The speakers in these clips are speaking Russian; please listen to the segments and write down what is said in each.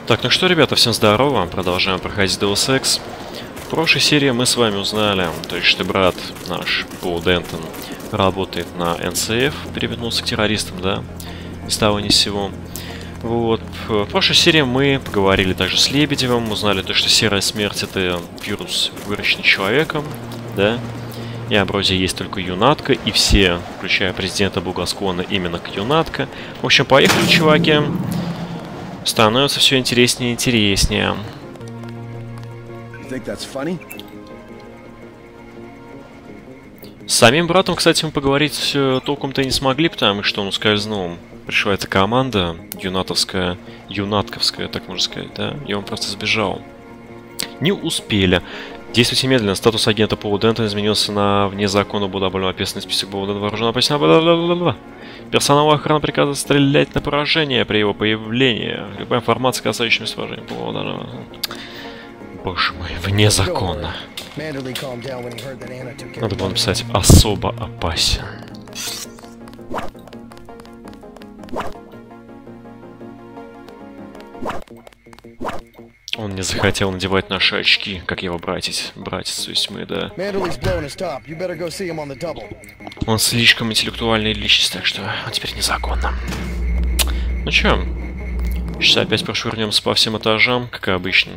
Так, ну что, ребята, всем здорово, продолжаем проходить Deus Ex. В прошлой серии мы с вами узнали, то есть, что брат наш, Пол Дентон, работает на НСФ, перевернулся к террористам, да, ни с того ни с сего. Вот, в прошлой серии мы поговорили также с Лебедевым, узнали то, что серая смерть — это вирус, выращенный человеком, да, и Амброзия есть только юнатка, и все, включая президента, благосклонны именно к юнатка. В общем, поехали, чуваки. Становится все интереснее и интереснее. С самим братом, кстати, мы поговорить толком-то и не смогли, потому что он ускользнул. Пришла эта команда, юнатковская, так можно сказать, да, и он просто сбежал. Не успели. Действуйте медленно. Статус агента Пола Дентона изменился на вне закона. Был добавлен описанный список Пола Дентона. Вооружен опасен. Персонал охраны приказывает стрелять на поражение при его появлении. Любая информация, касающаяся сражения Пола Дентона. Боже мой, вне закона. Надо было написать «особо опасен». Он не захотел надевать наши очки, как его братец, то есть мы, да. Он слишком интеллектуальная личность, так что он теперь незаконно. Ну чё, сейчас опять прошвырнемся по всем этажам, как и обычно.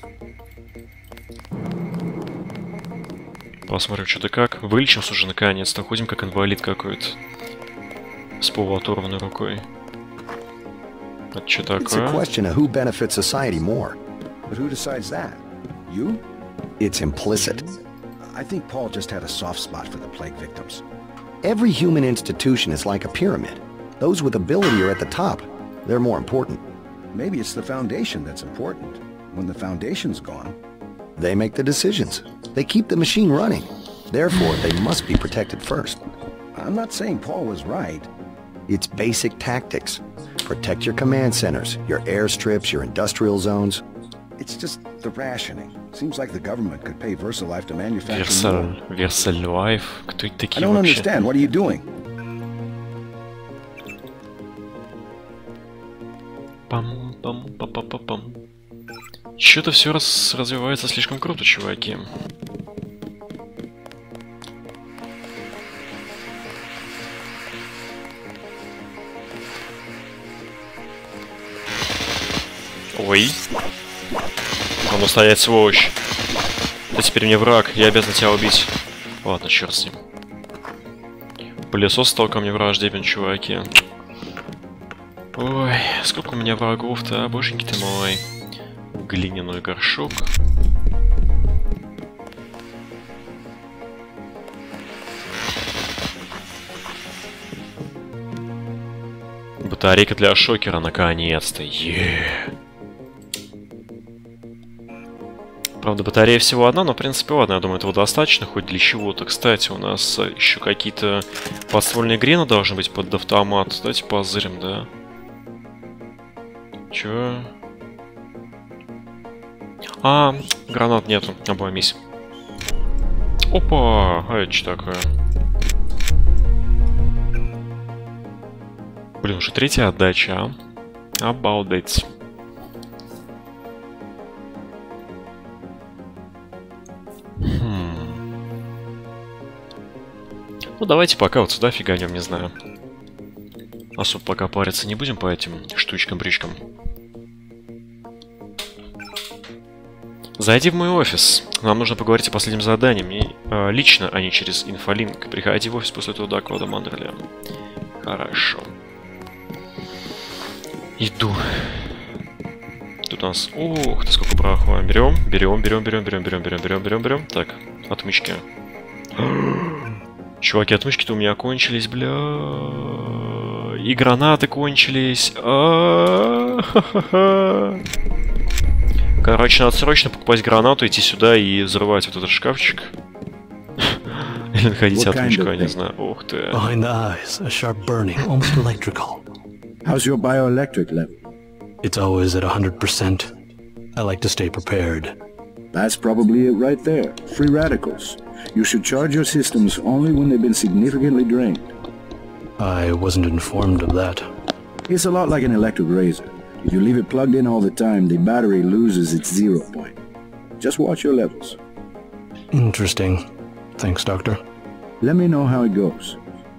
Посмотрим, что да как. Вылечимся уже наконец-то, ходим как инвалид какой-то. С полуоторванной рукой. Это что такое? But who decides that? You? It's implicit. I think Paul just had a soft spot for the plague victims. Every human institution is like a pyramid. Those with ability are at the top. They're more important. Maybe it's the foundation that's important. When the foundation's gone, they make the decisions. They keep the machine running. Therefore, they must be protected first. I'm not saying Paul was right. It's basic tactics. Protect your command centers, your airstrips, your industrial zones. It's just the rationing. Seems like the government could pay VersaLife to manufacture more. VersaLife? Кто это такие I don't вообще? understand. What are you doing? Пам-пам-пам-пам-пам. Что-то все развивается слишком круто, чуваки. Ой. А ну стоять, сволочь. Ты теперь мне враг, я обязан тебя убить. Ладно, черт с ним. Пылесос стал ко мне враждебен, чуваки. Ой, сколько у меня врагов-то, боженьки ты мой. Глиняной горшок. Батарейка для шокера, наконец-то. Правда, батарея всего одна, но в принципе ладно, я думаю, этого достаточно хоть для чего-то. Кстати, у нас еще какие-то подствольные грены должны быть под автомат. Давайте позырим, да. Чё? А, гранат нету, обломись. Опа! А это что такое? Блин, уже третья отдача, а? Обалдеть. Ну давайте пока вот сюда фиганем, не знаю. Особо пока париться не будем по этим штучкам-бричкам. Зайди в мой офис. Нам нужно поговорить о последнем задании. Мне лично, а не через инфолинк. Приходи в офис после этого доклада Мандерля. Хорошо. Иду. Тут у нас... Ох, ты сколько барахла. Берем. Так, отмычки. Чуваки, отмычки-то у меня кончились, бля. И гранаты кончились. Короче, надо срочно покупать гранату, идти сюда и взрывать вот этот шкафчик. Или находить отмычку, я не знаю. Ух ты. How's your bioelectric level? It's always at 100%. I like to stay prepared. That's probably it right there. Free radicals. You should charge your systems only when they've been significantly drained. I wasn't informed of that. It's a lot like an electric razor. If you leave it plugged in all the time, the battery loses its 0 point. Just watch your levels. Interesting. Thanks, Doctor. Let me know how it goes.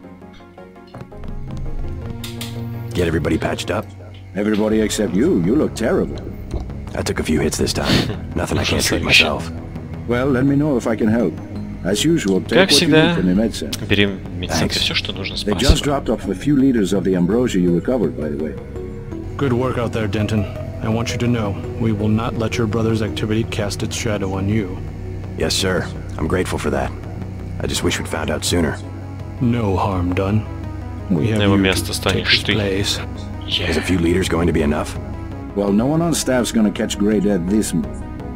Get everybody patched up? Everybody except you. You look terrible. I took a few hits this time. Nothing I can't treat myself. Well, let me know if I can help. As usual, take Как what you need всегда, from the med center. бери в медицинке все, что нужно. They just Спасибо. dropped off a few liters of the ambrosia you recovered, by the way. Good work out there, Denton. I want you to know, we will not let your brother's activity cast its shadow on you. Yes, sir. I'm grateful for that. I just wish we'd found out sooner. No harm done. We have На его you место to take станешь his ты. place. Is a few liters going to be enough? Well, no one on staff's gonna catch Grey Death this month.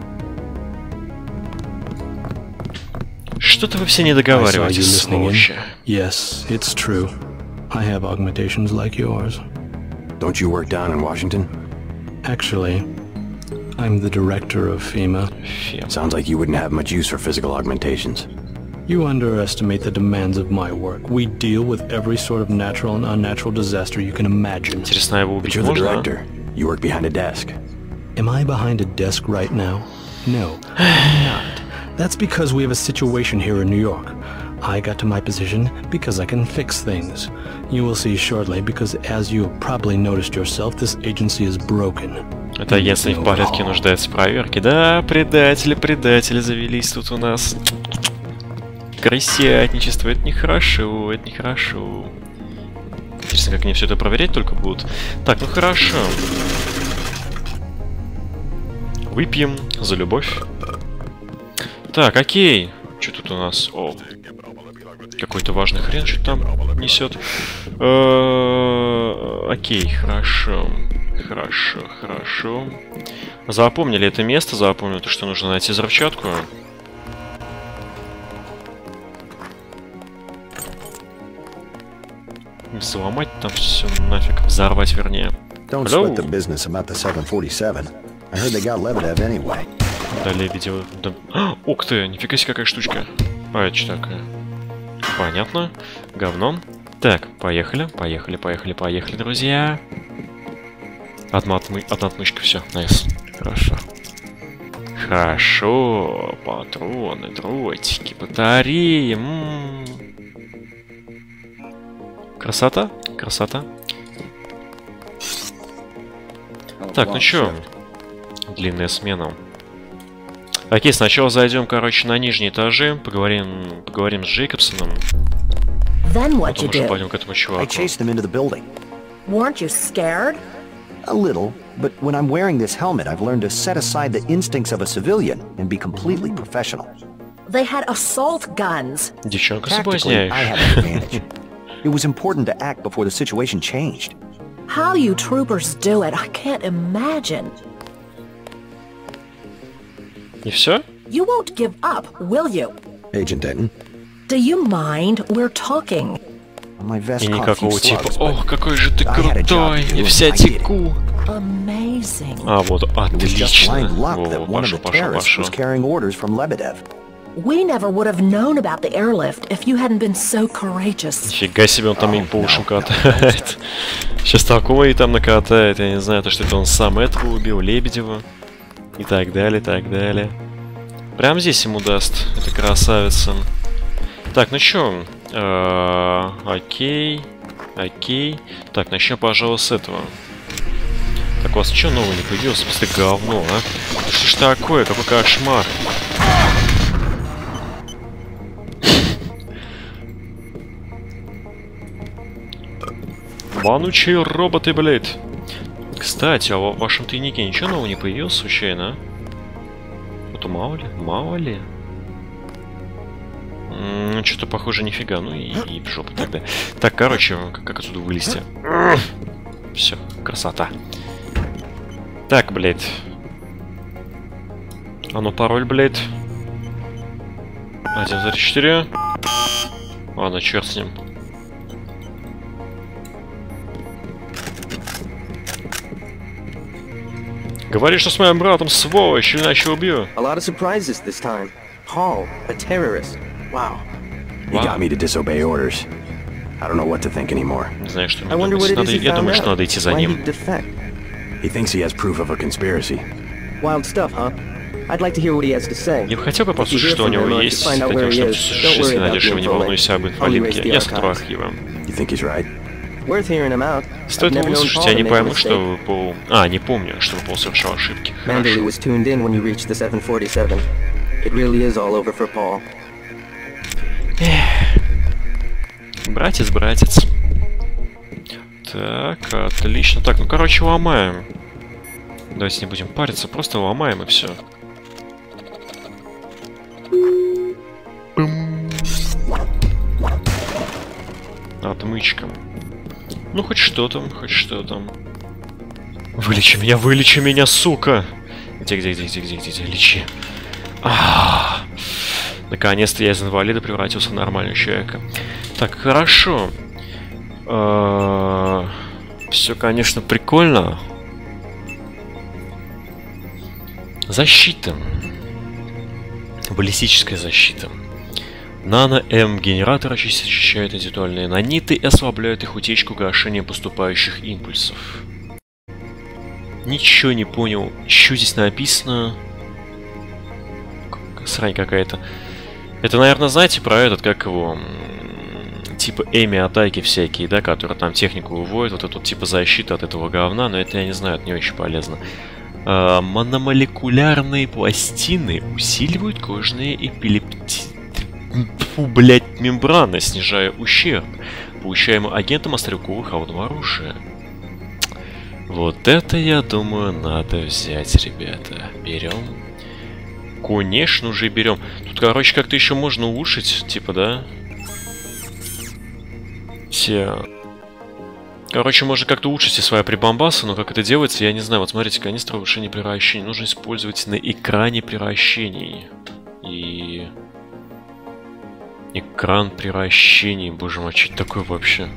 Что-то вы все не I saw you договариваетесь, listening in. сволочи. Yes, it's true. I have augmentations like yours. Don't you work down in Washington? Actually, I'm the director of FEMA. Фем. Sounds like you wouldn't have much use for physical augmentations. You underestimate the demands of my work. We deal with every sort of natural and unnatural disaster you can imagine. Интересно, его But убить you're the можно? director. You work behind a desk. Am I behind a desk right now? No, I'm not. That's because we have a situation here in New York. I got to my position because I can fix things. You will see shortly, because as you have probably noticed yourself, this agency is broken. Это агентство не в порядке, нуждается в проверке. Да, предатели завелись тут у нас. Крысятничество, это нехорошо, это нехорошо. Интересно, как они все это проверять только будут. Так, ну хорошо. Выпьем за любовь. Так, окей. Что тут у нас? О, какой-то важный хрен что-то там несет. Окей, хорошо. Хорошо. Запомнили это место, запомнили то, что нужно найти взрывчатку. Взломать там все нафиг, взорвать вернее. Don't Hello? sweat the business about the 747. I heard they got Lebedev anyway. Да, Лебедева. Да. Ух ты, нифига себе какая штучка. А это что такое? Понятно. Говно. Так, поехали, друзья. Одна отмычка, все, найс. Хорошо. Патроны, дротики, батареи. Красота. Так, ну чё? Длинная смена. Окей, сначала зайдем, короче, на нижние этажи, поговорим с Джейкобсоном. Then what Потом you уже do? пойдем к этому I чуваку. chased them into the building. Weren't you scared? A little, but when I'm wearing this helmet, I've learned to set aside the instincts of a civilian and be completely professional. They had assault guns. Девчонка Tactically, I соблазняешь. had an advantage. It was important to act before the situation changed. How you troopers do it, I can't imagine. И все? You won't give up, will you? Agent Denton, Do you mind? We're talking. my vest И caught a few никакого типа. slugs, Ох, but какой же ты I had a job крутой! to do, Я вся I did it. теку. Amazing. А, вот, it was just отлично. blind luck that Во, one of the terrorists was carrying orders from Lebedev. We never would have known about the airlift if you hadn't been so courageous. Нифига себе, он там им по ушам катает. Сейчас такое и там накатает. Я не знаю, то что это он сам этого убил, Лебедева. И так далее. Прям здесь ему даст. Это красавица. Так, ну чё? Окей. Так, начнем, пожалуй, с этого. Так, у вас что нового не появилось? В смысле, говно, а? Да что ж такое? Какой кошмар. Вонучие роботы, блядь. Кстати, а в вашем тайнике ничего нового не появилось случайно, а? Вот мало ли. Что-то похоже нифига, ну и в жопу тогда. Так, короче, как отсюда вылезти? Все, красота. Так, блядь. А ну пароль, блядь. 1.4. Ладно, черт с ним. Говори, что с моим братом, сволочь, иначе убью. A lot of surprises this time. Paul, a terrorist. Wow. He got me to disobey orders. I don't know what to think anymore. Не знаю, что I wonder мне what it думать. is he Я found думаю, что out. надо идти за Why ним. he'd defect. He thinks he has proof of a conspiracy. Wild stuff, huh? I'd like to hear what he has to say. Я бы хотел бы послушать, что у него есть. Таким, что если найдешь его, не волнуйся об инфолинке. Я сотру архивы. You think he's right? Worth hearing him out. Стоит его выслушать, я не пойму, что Пол... не помню, что Пол совершал ошибки. Manderley was tuned in when you reached the 747. It really is all over for Paul. Братец. Так, отлично. Так, ну короче, ломаем. Давайте не будем париться, просто ломаем и все. Отмычка. Ну хоть что там, Вылечи меня, сука! Где, лечи. Наконец-то я из инвалида превратился в нормального человека. Так, хорошо. Все, конечно, прикольно. Защита. Баллистическая защита. Нано-М-генератор очищает индивидуальные наниты и ослабляет их утечку гашения поступающих импульсов. Ничего не понял. Что здесь написано? Срань какая-то. Это, наверное, знаете про этот, как его... Типа эми-атаки всякие, да, которые там технику выводят. Вот это вот типа защита от этого говна, но это я не знаю, это не очень полезно. Мономолекулярные пластины усиливают кожные мембраны, снижая ущерб, получаемый агентом стрелкового холодного оружия. Вот это, я думаю, надо взять, ребята. Берем. Конечно же берем. Тут, короче, как-то еще можно улучшить, типа, да? Короче, можно как-то улучшить все свои прибамбасы, но как это делается, я не знаю. Вот смотрите, канистра улучшения превращений нужно использовать на экране превращений. И... Экран превращений, боже мой, что это такое вообще?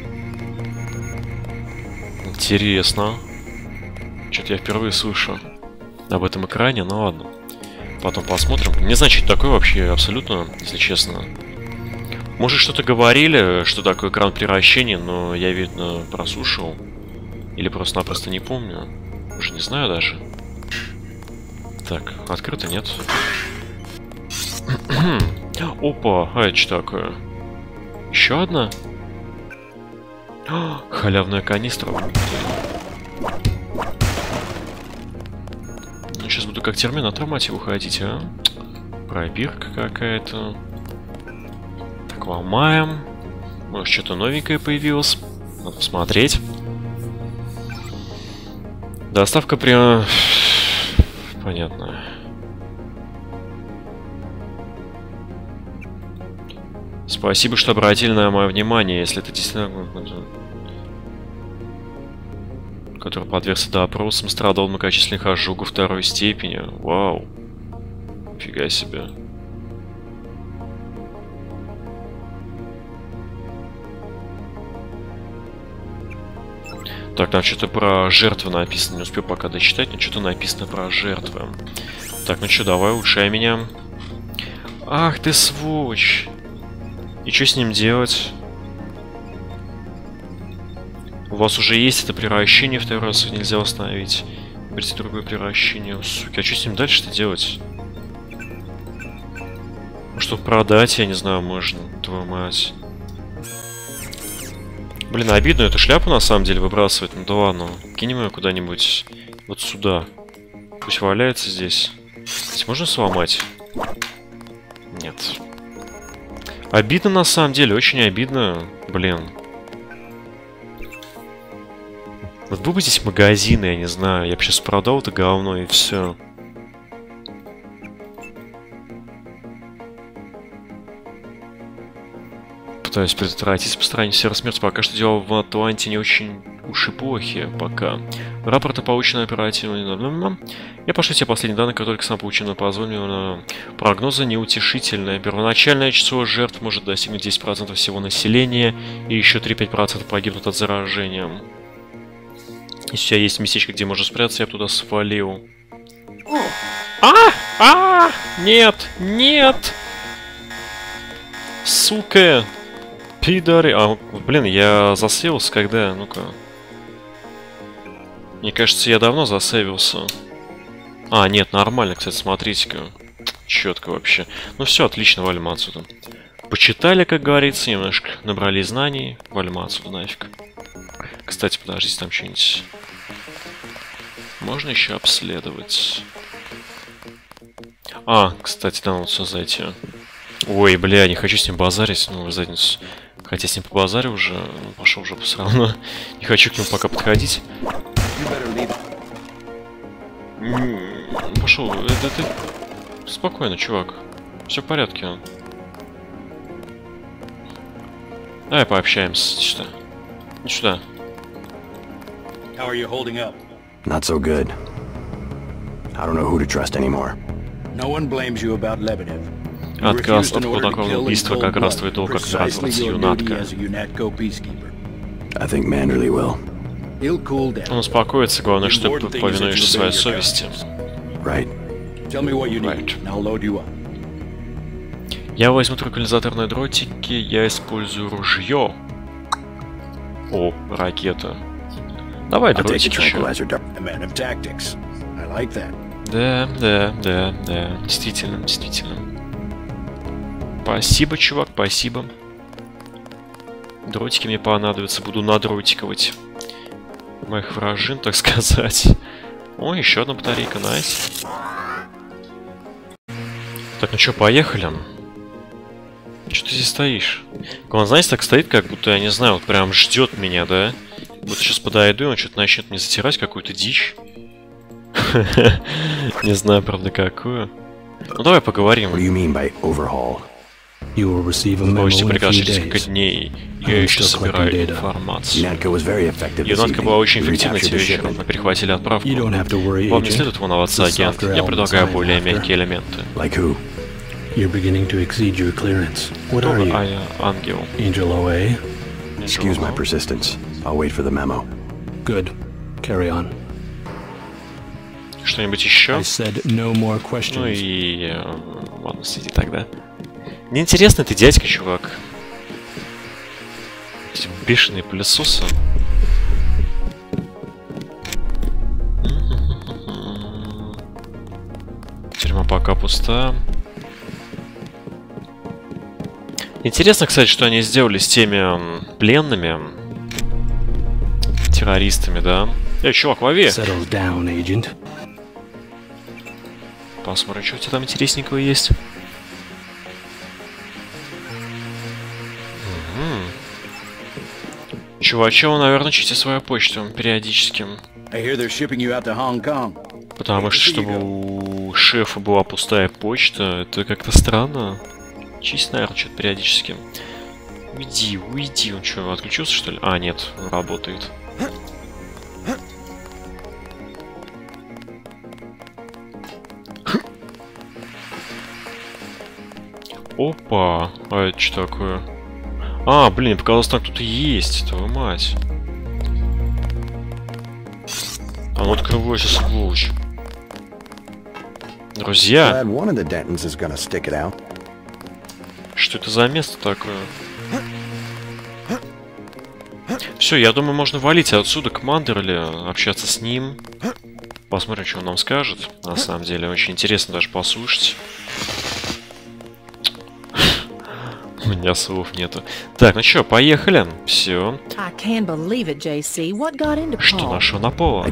Интересно. Что-то я впервые слышу об этом экране, ну ладно. Потом посмотрим. Не знаю, что это такое вообще, абсолютно, если честно. Может, что-то говорили, что такое экран превращения, но я, видно, прослушал. Или просто-напросто не помню. Уже не знаю даже. Так, открыто нет. Опа, это что такое? Еще одна? Халявная канистра. Ну, сейчас буду как терминатор, мать его, ходить, а? Пробирка какая-то. Так, ломаем. Может, что-то новенькое появилось. Надо посмотреть. Доставка прям... Понятно. Спасибо, что обратили на мое внимание, если это действительно... Который подвергся допросам, страдал от многочисленных ожогов второй степени. Вау. Фига себе. Так, там что-то про жертвы написано. Не успел пока дочитать, но что-то написано про жертвы. Так, ну что, давай, улучшай меня. Ах ты сволочь. И что с ним делать? У вас уже есть это превращение, второй раз его нельзя восстановить. Выберите другое превращение. Сука, а что с ним дальше-то делать? Чтобы продать, я не знаю, можно. Твою мать. Блин, обидно эту шляпу на самом деле выбрасывать. Ну да ладно. Кинем ее куда-нибудь вот сюда. Пусть валяется здесь. Здесь можно сломать? Нет. Обидно на самом деле, очень обидно. Блин. Вот был бы здесь магазин, я не знаю. Я бы сейчас продал это говно и все. Пытаюсь предотвратить распространение сервис-смерти. Пока что дела в Атланте не очень уж и плохи. Пока. Рапорты получены оперативно. Я пошлю тебе последние данные, которые только сам получено позволено. Прогнозы неутешительные. Первоначальное число жертв может достигнуть 10% всего населения. И еще 3-5% погибнут от заражения. Если у тебя есть местечко, где можно спрятаться, я бы туда свалил. Нет! Нет! Сука! Пидоры. Блин, я засеялся когда? Ну-ка. Мне кажется, я давно засейвился. А, нет, нормально, кстати, смотрите-ка. Четко вообще. Ну все, отлично, валим отсюда. Почитали, как говорится, немножко набрали знаний. Валим отсюда нафиг. Кстати, подождите, там что-нибудь... Можно еще обследовать. А, кстати, там вот все зайти. Ой, бля, не хочу с ним базарить, ну, в задницу. Хотя с ним побазарю уже, ну, пошел уже все равно. Не хочу к нему пока подходить. Пошел, это ты... Спокойно, чувак. Все в порядке. Давай пообщаемся, что? Иди сюда. Not so good. I don't know who to trust anymore. No one blames you about Lebedev. Отказ от хладнокровного убийства как раз твой долг, как братство юнатка. I think Manderley will. Он успокоится, главное, что ты повинуешься своей совести. Right. Я возьму транквилизаторные дротики, я использую ружье. О, ракета. Давай дротики еще. Да. Действительно. Спасибо, чувак, спасибо. Дротики мне понадобятся, буду надротиковать моих вражин, так сказать. О, еще одна батарейка, найс. Так, ну что, поехали? Что ты здесь стоишь? Он, знаете, так стоит, как будто, я не знаю, вот прям ждет меня, да? Вот сейчас подойду, и он что-то начнет мне затирать какую-то дичь. Не знаю, правда, какую. Ну, давай поговорим. Получите приказ через несколько дней. Я еще собираю информацию. Юнатка была очень эффективна этим вечером. Мы перехватили отправку. Вам не следует волноваться, агент. Я предлагаю более мягкие элементы. You're beginning to exceed your clearance. What are you? Ангел. Angel OA? Excuse my persistence. I'll wait for the memo. Good. Carry on. Что-нибудь еще? I said no more questions. Ну и... ладно, сиди тогда. Неинтересный ты дядька, чувак. Эти бешеные пылесосы. Тюрьма пока пуста. Интересно, кстати, что они сделали с теми пленными террористами, да? Эй, чувак, лови! Посмотрим, что у тебя там интересненького есть. Чувачок, наверное, чистит свою почту периодически. Потому что, чтобы у шефа была пустая почта, это как-то странно. Чисть, наверное, что-то периодически. Уйди. Он что, отключился, что ли? А, нет, он работает. Опа! А это что такое? А, блин, показалось, там кто-то есть, твою мать. А ну открывайся, сволочь. Друзья! Что это за место такое? Все, я думаю, можно валить отсюда к Мандерли, общаться с ним. Посмотрим, что он нам скажет. На самом деле, очень интересно даже послушать. У меня слов нету. Так, ну что, поехали. Все. Что нашего на пола?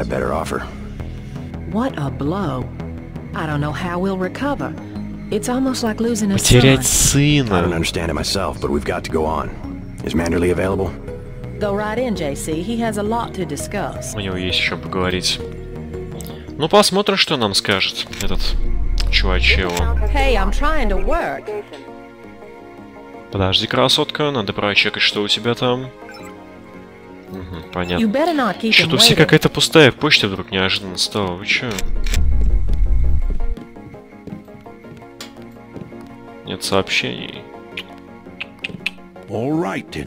Потерять сына. У него есть еще поговорить. Ну, посмотрим, что нам скажет этот чувачево. Подожди, красотка, надо прочекать, что у тебя там. Угу, понятно. Что-то все какая-то пустая почта вдруг неожиданно стала. Вы чё? Нет сообщений. У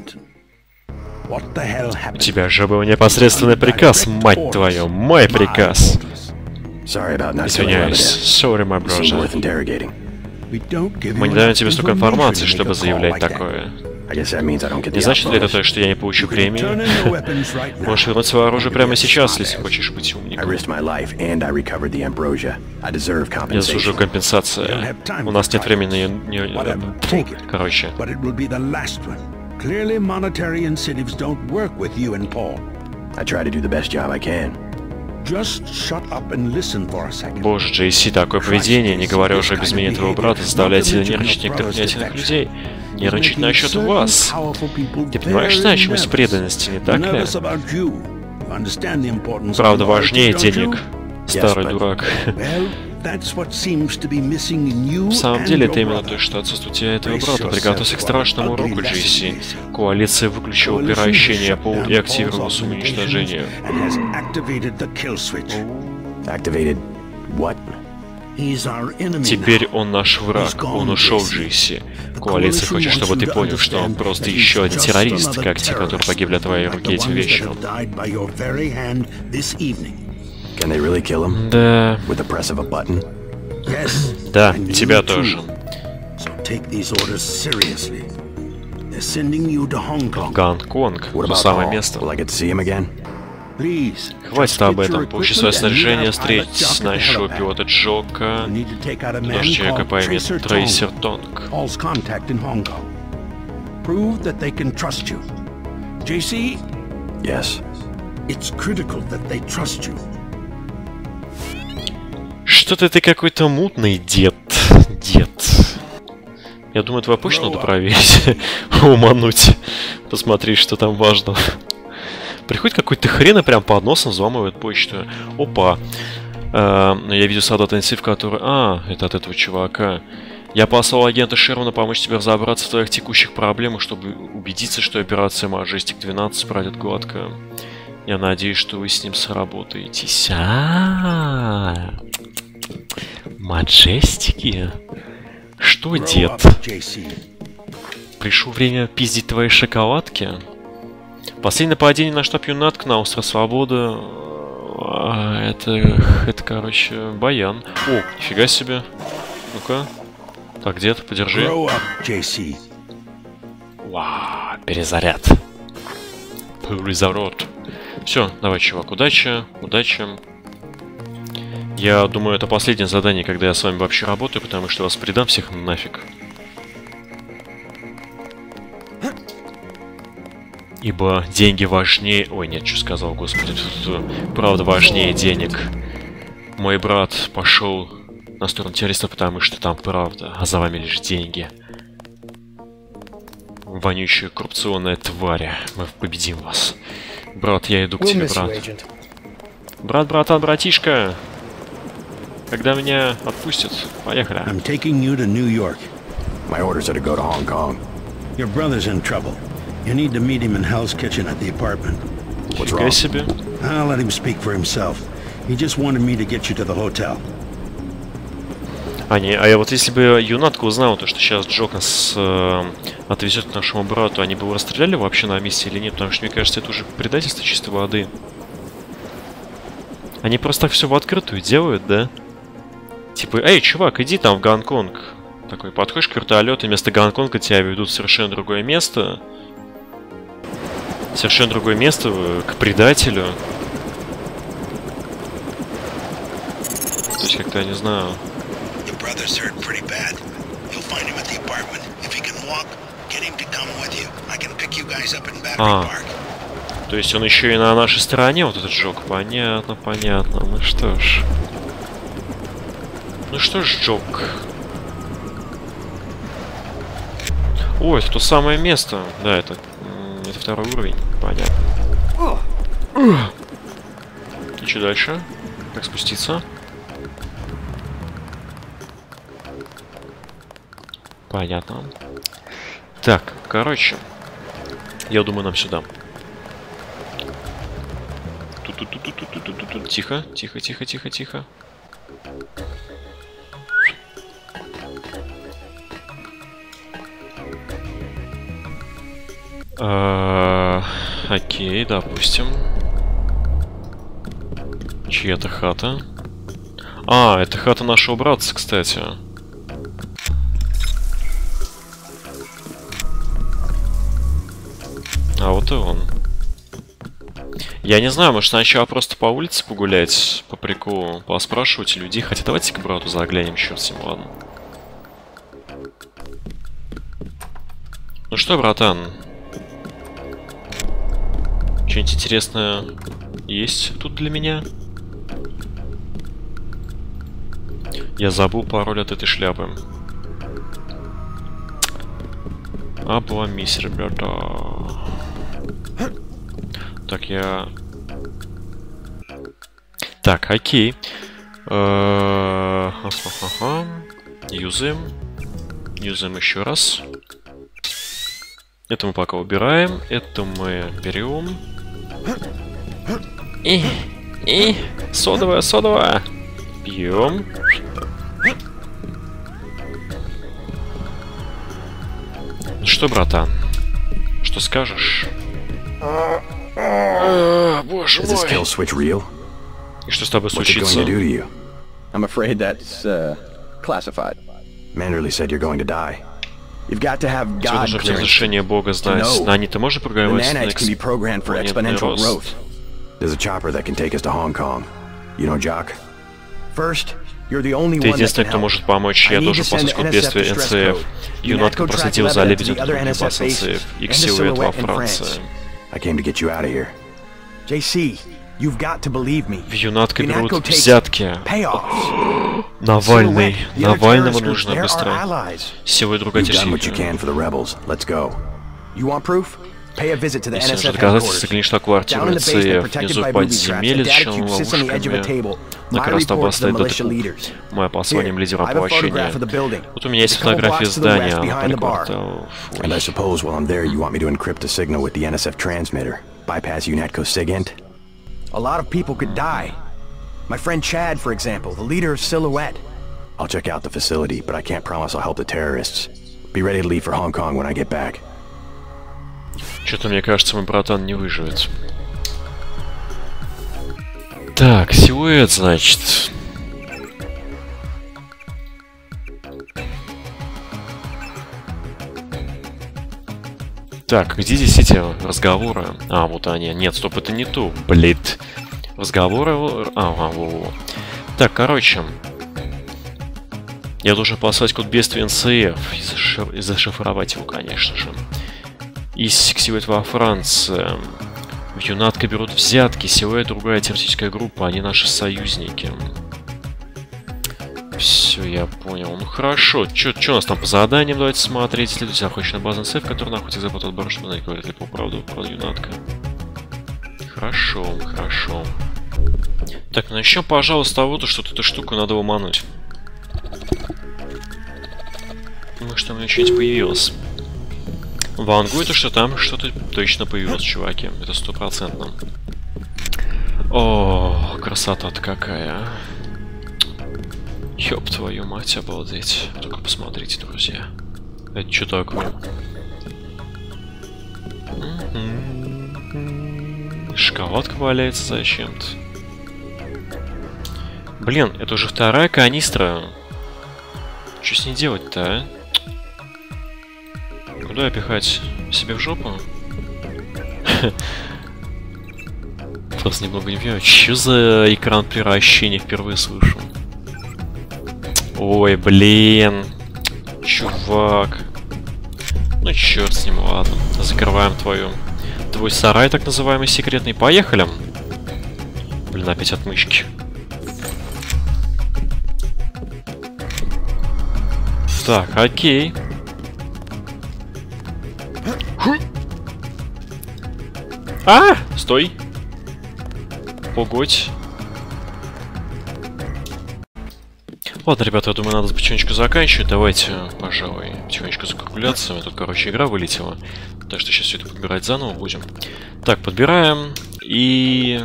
тебя же был непосредственный приказ, мать твою, мой приказ. Извиняюсь. Sorry, my brother. Мы не даем тебе столько информации, чтобы заявлять такое. Не значит ли это то, что я не получу премию? Можешь вернуть свое оружие прямо сейчас, если хочешь быть умником. Я заслужу компенсацию. У нас нет времени Короче. Clearly, monetary incentives don't work with you and Paul. I try to do the best job I can. Just shut up and listen for a second. Боже, Джейси, такое поведение, не говоря уже без меня твоего брата, заставляет тебя нервничать некоторых влиятельных людей. Нервничать насчет вас. Ты понимаешь значимость преданности, не так ли? Правда важнее денег, старый дурак. В самом деле, это именно то, что отсутствует у тебя этого брата. Приготовься к страшному уроку, Джейси. Коалиция выключила превращение Пол и активировала самоуничтожение. Теперь он наш враг. Он ушел, Джейси. Коалиция хочет, чтобы ты понял, что он просто еще один террорист, как те, которые погибли от твоей руки этим вечером. Can they really kill him? Да. With the press of a button? Да, тебя тоже. В Гонконг. То самое место. Хватит об этом. Получи свое снаряжение, встретитесь с нашего пилота Джока. Наш человека по имени Трейсер Тонг. Yes. It's critical that they trust you. Что-то ты какой-то мутный, дед. Я думаю, твою почту надо проверить. Умануть. Посмотри, что там важно. Приходит какой-то хрен и прям под носом взламывает почту. Опа. Я видел солдата инсив, который... это от этого чувака. Я послал агента Шермана помочь тебе разобраться в твоих текущих проблемах, чтобы убедиться, что операция Majestic 12 пройдет гладко. Я надеюсь, что вы с ним сработаетесь. Маджестики? Что, дед? Пришло время пиздить твои шоколадки? Последнее нападение на штаб Юнатк на остров Свобода. Это, короче, Баян. О, нифига себе. Ну-ка. Так, дед, подержи. Вау, перезаряд. Перезаряд. Все, давай, чувак, удачи. Я думаю, это последнее задание, когда я с вами вообще работаю, потому что вас предам всех нафиг. Ибо деньги важнее... Ой, нет, что сказал, господи. Правда важнее денег. Мой брат пошел на сторону террористов, потому что там правда, а за вами лишь деньги. Вонючая коррупционная тварь. Мы победим вас. Брат, я иду к тебе, брат. Братан, братишка. Когда меня отпустят, поехали. I'm taking you to New York. My orders are to go to Hong Kong. Your brother's in trouble. You need to meet him in Hell's Kitchen at the apartment. What's wrong? Себе. I'll let him speak for himself. He just wanted me to get you to the hotel. А я вот если бы Юнатка узнала, то, что сейчас Джок нас отвезет к нашему брату, они бы его расстреляли вообще на месте или нет? Потому что, мне кажется, это уже предательство чистой воды. Они просто так все в открытую делают, да? Типа, эй, чувак, иди там в Гонконг. Такой, подходишь к вертолету, и вместо Гонконга тебя ведут в совершенно другое место. Совершенно другое место к предателю. То есть, как-то, я не знаю... Brother's hurt pretty bad. You'll find him at the apartment. If he can walk, get him to come with you. I can pick you guys up in Battery Park. То есть он еще и на нашей стороне, вот этот Джок. Понятно. Ну что ж, Джок. О, это то самое место. Да, это второй уровень. Понятно. И что дальше? Как спуститься? Понятно. Так, короче. Я думаю, нам сюда. Тихо. Окей, допустим. Чья-то хата. Это хата нашего братца, кстати. вот и он. Я не знаю, может сначала просто по улице погулять, по приколу, поспрашивать людей. Хотя давайте к брату заглянем, черт с ним, ладно. Ну что, братан? Что-нибудь интересное есть тут для меня? Я забыл пароль от этой шляпы. Обломись, ребята. Так, я... Так, окей. Юзаем. Юзаем еще раз. Это мы пока убираем. Это мы берем. И содовая, содовая. Пьем. Ну что, братан? Что скажешь? Боже мой. И что с тобой случится? I'm afraid that's classified. Manderley said you're going to die. You've got to have God clearance. Разрешение Бога знать. Знание ты можешь проговорить? Nanite can be programmed for exponential growth. There's a chopper that can take us to Hong Kong. You know Jock? First, you're the only one that can help. Ты единственный, кто может помочь. Я должен послать код бедствия НСФ. Юнатка проследил за лебедем баз НСФ и к силуэту во Франции. I came to get you out of here. JC, you've got to believe me. В Юнатке берут взятки. Навальный. Навальному нужно быстро. Силой другая Если нужно доказательства, заглянешь на квартиру НСФ. Внизу в подземелье, зачем ловушками. На красном оставит ДТП. Мое послание лидера ополчения. Вот у меня есть фотография здания. Наталья квартал. And I suppose while I'm there, you want me to encrypt a signal with the NSF transmitter. Bypass UNATCO SIGINT? A lot of people could die. My friend Chad, for example, the leader of Silhouette. I'll check out the facility, but I can't promise I'll help the terrorists. Be ready to leave for Hong Kong when I get back. Что-то мне кажется, мой братан не выживет. Так, силуэт, значит. Так, где здесь эти разговоры? А, вот они. Нет, стоп, это не то. Блит. Разговоры... Ага. Так, короче. Я должен послать код бедствия НСФ и зашифровать его, конечно же. И силуэт во Франции. В Юнатке берут взятки. Силуэт другая террористическая группа. Они наши союзники. Все, я понял. Ну хорошо. Что у нас там по заданиям? Давайте смотреть. Следуйте охотничья база НСФ, которая находится запад от Баршина, и говорит ли по правду про Юнатка. Хорошо, хорошо. Так, начнем, пожалуй, с того, что эту штуку надо ломануть. Может, там что-нибудь появилось. Вангует, что там что-то точно появилось, чуваки. Это 100%. О, красота-то какая. Ёб твою мать, обалдеть. Только посмотрите, друзья. Это что такое? Шоколадка валяется зачем-то. Блин, это уже вторая канистра. Что с ней делать-то, а? Куда пихать? Себе в жопу? Просто немного не понимаю. Что за экран превращения, впервые слышу? Ой, блин. Чувак. Ну черт с ним, ладно. Закрываем твой сарай, так называемый секретный. Поехали. Блин, опять отмычки. Так, окей. А! Стой! Погодь. Ладно, ребята, я думаю, надо потихонечку заканчивать. Давайте, пожалуй, потихонечку закругляться. У меня тут, короче, игра вылетела. Так что сейчас все это подбирать заново будем. Так, подбираем. И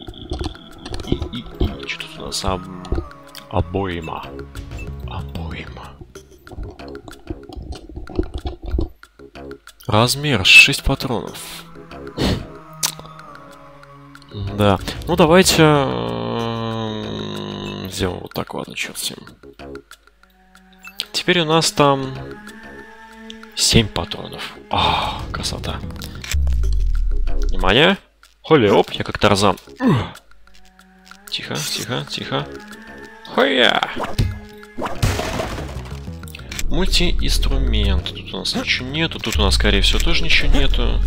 что тут у нас? Обойма. Размер 6 патронов. Да. Ну давайте сделаем вот так, ладно, черт с ним. Теперь у нас там 7 патронов. А, красота. Внимание. Холи-оп, я как Тарзан. Тихо, тихо, тихо. Хоя! Мультиинструмент. Тут у нас ничего нету. Тут у нас, скорее всего, тоже ничего нету.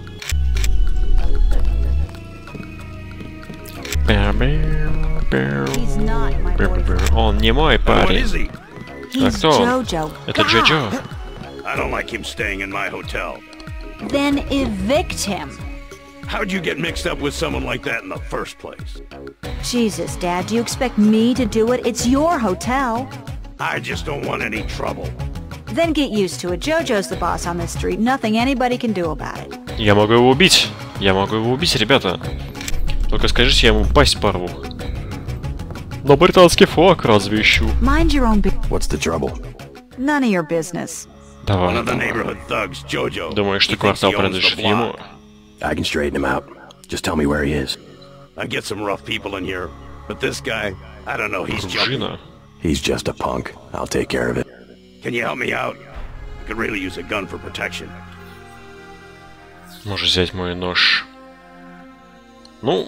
Он не мой парень. А кто он? Это Джоджо. I don't like him staying in my hotel. Then evict him. How'd you get mixed up with someone like that in the first place? Jesus, Dad, do you expect me to do it? It's your hotel. I just don't want any trouble. Then get used to it. Jojo's the boss on this street. Nothing anybody can do about it. Я могу его убить. Я могу его убить, ребята. Только скажите, я ему пасть порву. Но британский флаг разве ищу? Mind your own business. What's the trouble? None of your business. Давай. Думаешь, что квартал принадлежит ему? I can straighten him out. Just tell me where he is. I get some rough people in here, but this guy, I don't know, he's jumping. He's just a punk. I'll take care of it. Can you help me out? I could really use a gun for protection. Можешь взять мой нож. Ну...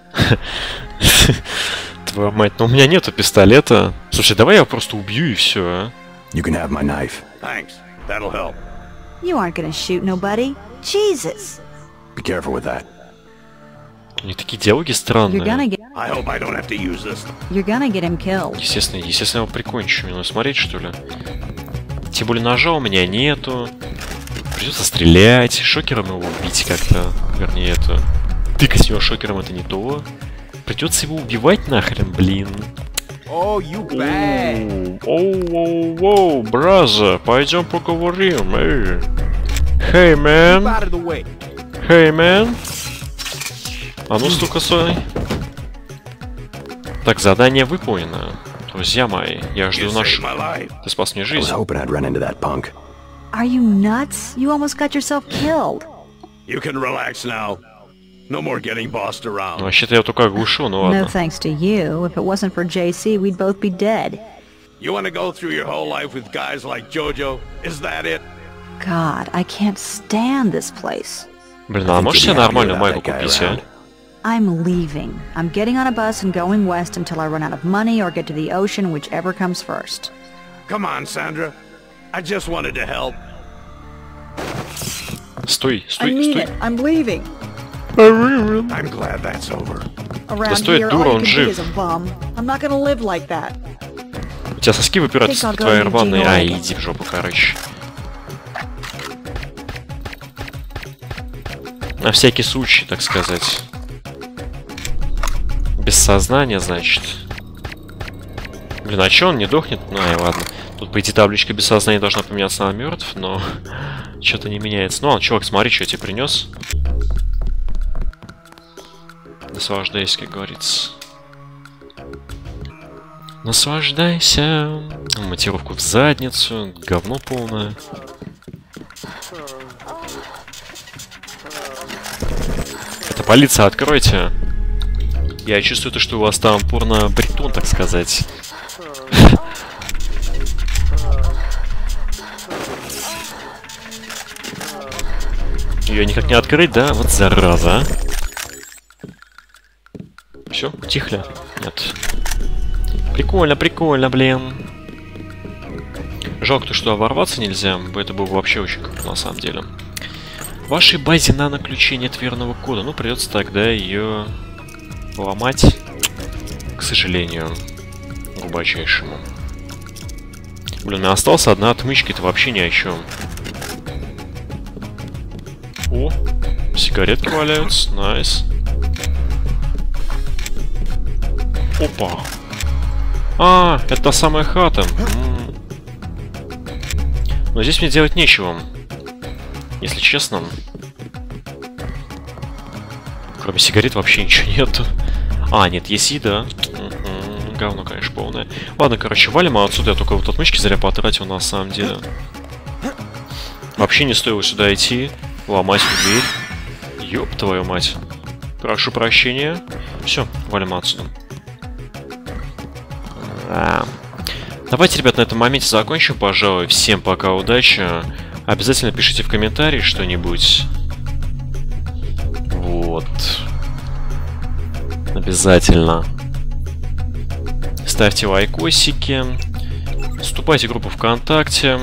Твою мать, но у меня нету пистолета. Слушай, давай я просто убью и все, а? You can have my knife. Thanks. That'll help. You aren't gonna shoot nobody. Jesus. Be careful with that. У них такие диалоги странные. I hope I don't have to use this. You're gonna get him killed. Естественно, я его прикончу. Мне надо смотреть, что ли? Тем более ножа у меня нету. Придется стрелять, шокером его убить как-то. Вернее, это... Тыкать его шокером это не то. Придется его убивать нахрен, блин. Oh, you bad. Оу, браза, пойдем поговорим. Hey, man. Hey, man. А ну, стука, стой. Так, задание выполнено. Друзья мои, я жду наш... Ты спас мне жизнь. Are you nuts? You almost got yourself killed. You can relax now. No more getting bossed around. Ну, вообще-то я только оглушил, ну ладно. No thanks to you. If it wasn't for JC, we'd both be dead. You want to go through your whole life with guys like Jojo? Is that it? God, I can't stand this place. Блин, а можешь себе нормальную майку купить, а? I'm leaving. I'm getting on a bus and going west until I run out of money or get to the ocean, whichever comes first. Come on, Sandra. I just wanted to help. Стой. I'm leaving. I'm glad that's over. Around here, all you can be is a bum. I'm not gonna live like that. У тебя соски выпираются по твоей рваной... Ай, иди в жопу, короче. На всякий случай, так сказать. Без сознания, значит. Блин, а чё он не дохнет? Ну, ай, ладно. Тут, по идее, табличка без сознания должна поменяться на мертв, но... Что-то не меняется. Ну ладно, чувак, смотри, что я тебе принес. Наслаждайся, как говорится. Наслаждайся. Монтировку в задницу. Говно полное. Это полиция, откройте. Я чувствую то, что у вас там порно-бритон, так сказать. Ее никак не открыть, да? Вот зараза, а. Все, утихли? Нет. Прикольно, блин. Жалко, что ворваться нельзя. Это было бы вообще очень круто, на самом деле. В вашей базе нано-ключей нет верного кода. Ну, придется тогда ее ломать. К сожалению. Глубочайшему. Блин, у меня осталась одна отмычка. Это вообще ни о чем. О, сигаретки валяются. Найс. Опа. А, это та самая хата. Но здесь мне делать нечего. Если честно. Кроме сигарет вообще ничего нету. А, нет, есть еда. Говно, конечно, полное. Ладно, короче, валим отсюда. Я только вот отмычки зря потратил, на самом деле. Вообще не стоило сюда идти. Ломать дверь. Ёб твою мать. Прошу прощения. Все, валим отсюда. Давайте, ребят, на этом моменте закончим, пожалуй. Всем пока, удачи. Обязательно пишите в комментарии что-нибудь. Обязательно. Ставьте лайкосики. Вступайте в группу ВКонтакте.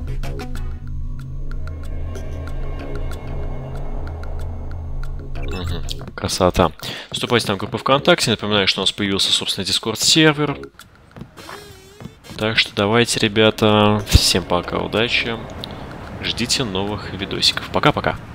Красота. Вступайте там в группу ВКонтакте. Напоминаю, что у нас появился, собственно, Дискорд-сервер. Так что давайте, ребята. Всем пока, удачи. Ждите новых видосиков. Пока-пока.